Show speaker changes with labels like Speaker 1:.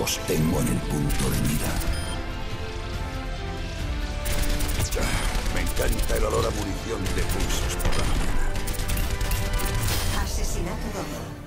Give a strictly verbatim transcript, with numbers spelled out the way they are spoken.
Speaker 1: Los tengo en el punto de mira. Me encanta el olor a munición de pulsos por la mañana.
Speaker 2: Asesinato doble.